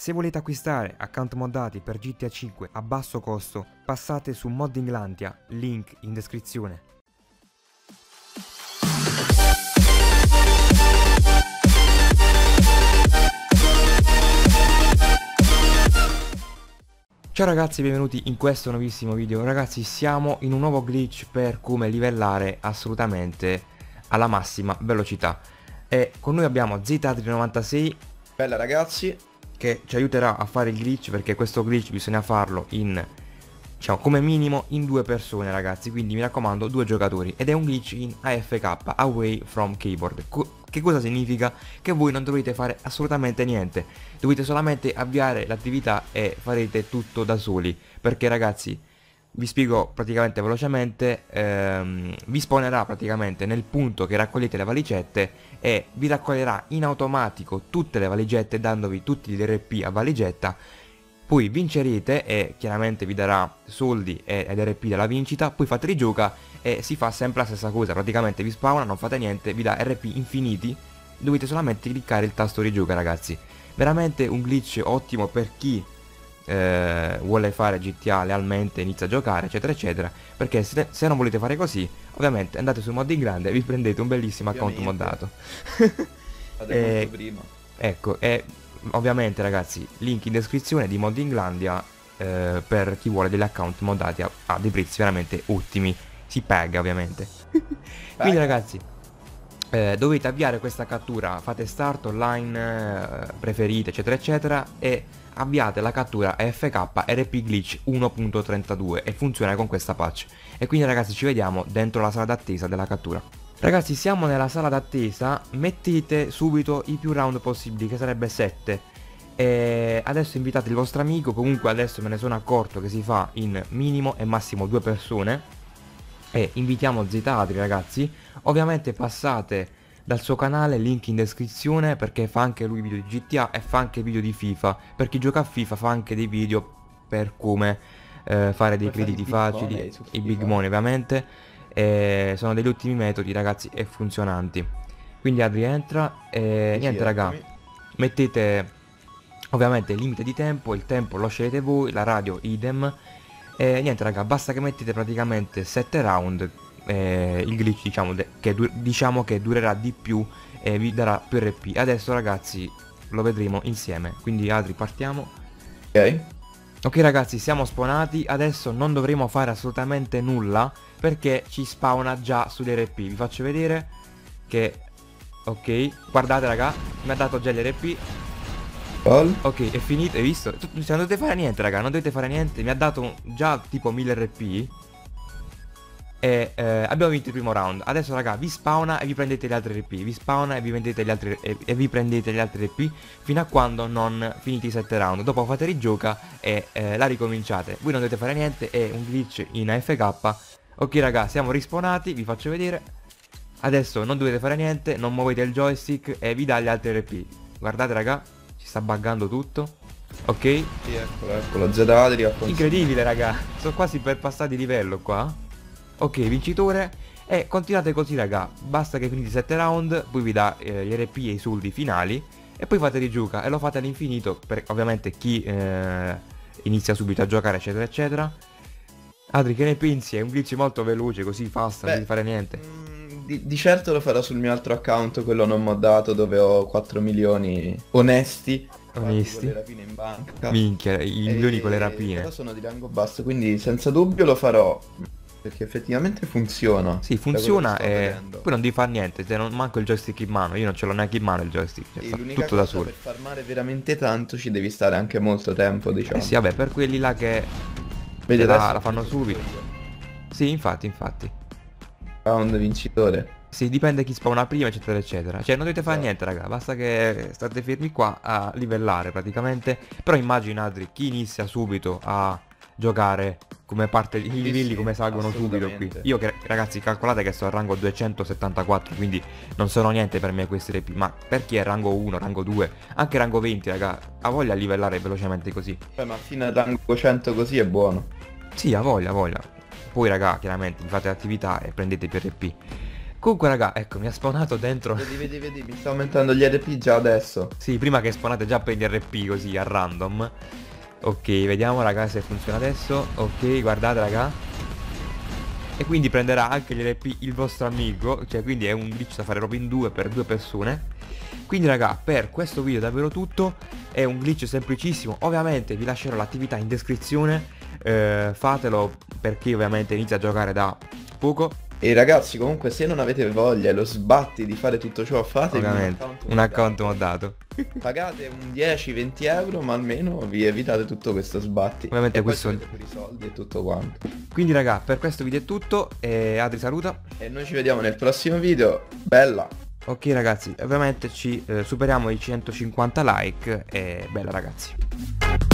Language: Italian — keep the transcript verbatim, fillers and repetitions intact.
Se volete acquistare account moddati per G T A cinque a basso costo, passate su Moddinglandia, link in descrizione. Ciao ragazzi, benvenuti in questo nuovissimo video. Ragazzi, siamo in un nuovo glitch per come livellare assolutamente alla massima velocità. E con noi abbiamo Zitadri novantasei. Bella ragazzi, che ci aiuterà a fare il glitch, perché questo glitch bisogna farlo in, diciamo, come minimo in due persone ragazzi, quindi mi raccomando due giocatori, ed è un glitch in A F K, Away from Keyboard. Co che cosa significa? Che voi non dovete fare assolutamente niente, dovete solamente avviare l'attività e farete tutto da soli, perché ragazzi vi spiego praticamente velocemente. ehm, vi spawnerà praticamente nel punto che raccogliete le valigette e vi raccoglierà in automatico tutte le valigette, dandovi tutti gli R P a valigetta. Poi vincerete e chiaramente vi darà soldi ed R P della vincita. Poi fate rigioca e si fa sempre la stessa cosa, praticamente vi spawna, non fate niente, vi dà R P infiniti, dovete solamente cliccare il tasto rigioca ragazzi. Veramente un glitch ottimo per chi Eh, vuole fare G T A lealmente, inizia a giocare eccetera eccetera, perché se, se non volete fare così, ovviamente andate su Moddinglandia e vi prendete un bellissimo account moddato. e... prima. Ecco, e ovviamente ragazzi, link in descrizione di Moddinglandia eh, per chi vuole degli account moddati a, a dei prezzi veramente ottimi. Si paga ovviamente. Quindi ragazzi, eh, dovete avviare questa cattura, fate start online, eh, preferite eccetera eccetera, e avviate la cattura A F K R P Glitch uno punto trentadue e funziona con questa patch. E quindi ragazzi ci vediamo dentro la sala d'attesa della cattura. Ragazzi, siamo nella sala d'attesa, mettete subito i più round possibili, che sarebbe sette. E adesso invitate il vostro amico, comunque adesso me ne sono accorto che si fa in minimo e massimo due persone. E invitiamo Zitadri ragazzi, ovviamente passate dal suo canale, link in descrizione, perché fa anche lui video di G T A e fa anche video di FIFA. Per chi gioca a FIFA fa anche dei video per come eh, fare dei crediti facili, i big money ovviamente, e sono degli ottimi metodi ragazzi e funzionanti. Quindi Adri entra e niente raga, mettete ovviamente il limite di tempo, il tempo lo scegliete voi, la radio idem, e niente raga, basta che mettete praticamente sette round. Eh, il glitch diciamo che, diciamo che durerà di più e vi darà più R P. Adesso ragazzi lo vedremo insieme, quindi Adri partiamo. Ok. Ok ragazzi, siamo spawnati, adesso non dovremo fare assolutamente nulla perché ci spawna già sull'R P. Vi faccio vedere che, ok, guardate raga, mi ha dato già l'R P. All. Ok, è finito, hai visto? Cioè, non dovete fare niente raga, non dovete fare niente, mi ha dato già tipo mille R P. E eh, abbiamo vinto il primo round. Adesso raga vi spawna e vi prendete gli altri R P. Vi spawna e vi prendete gli altri e, e vi prendete gli altri R P fino a quando non finite i sette round. Dopo fate rigioca e eh, la ricominciate. Voi non dovete fare niente, è un glitch in A F K. Ok raga, siamo rispawnati, vi faccio vedere. Adesso non dovete fare niente, non muovete il joystick e vi dà gli altri R P. Guardate raga, ci sta buggando tutto. Ok. Sì, eccolo, eccolo, Zitadri. Incredibile raga, sono quasi per passare di livello qua. Ok, vincitore. E continuate così raga, basta che finite sette round, poi vi dà eh, gli R P e i soldi finali e poi fate rigioca e lo fate all'infinito, per ovviamente chi eh, inizia subito a giocare eccetera eccetera. Adri, che ne pensi? È un glitch molto veloce, così fast, non devi fare niente. Mm, di, di certo lo farò sul mio altro account, quello non moddato, dove ho quattro milioni onesti. Onesti. Con le rapine in banca. Minchia, i milioni con le rapine. Però sono di rango basso, quindi senza dubbio lo farò. Perché effettivamente funziona. Sì, funziona e poi non devi fare niente, se non manco il joystick in mano, io non ce l'ho neanche in mano il joystick, cioè, fa tutto da solo. Per farmare veramente tanto ci devi stare anche molto tempo, diciamo. Eh sì, vabbè, per quelli là che Vedi, la, la fanno subito. Sì, infatti, infatti. Round vincitore. Sì, dipende chi spawna prima eccetera eccetera. Cioè non dovete fare niente raga, basta che state fermi qua a livellare praticamente. Però immaginate chi inizia subito a giocare, come parte i livelli, sì, come salgono subito qui. Io che ragazzi calcolate che sto al rango duecentosettantaquattro, quindi non sono niente per me questi R P. Ma per chi è rango uno, rango due, anche rango venti raga, ha voglia di livellare velocemente così. Beh, ma fino al rango cento così è buono. Sì, ha voglia, ha voglia. Poi raga, chiaramente vi fate attività e prendete più R P. Comunque raga, ecco, mi ha spawnato dentro. Vedi, vedi, vedi, mi sta aumentando gli R P già adesso. Sì, prima che spawnate già per gli R P così a random. Ok, vediamo raga se funziona adesso. Ok, guardate raga. E quindi prenderà anche gli R P il vostro amico. Cioè quindi è un glitch da fare proprio in due per due persone. Quindi raga, per questo video è davvero tutto. È un glitch semplicissimo. Ovviamente vi lascerò l'attività in descrizione. eh, Fatelo perché ovviamente inizia a giocare da poco. E ragazzi, comunque, se non avete voglia e lo sbatti di fare tutto ciò, fatevi un Ovviamente account un account moddato. moddato. Pagate un dieci venti euro, ma almeno vi evitate tutto questo sbatti. Ovviamente e poi questo- ci avete per i soldi e tutto quanto. Quindi raga, per questo video è tutto. E Adri saluta. E noi ci vediamo nel prossimo video. Bella! Ok ragazzi, ovviamente ci eh, superiamo i centocinquanta like. E bella ragazzi.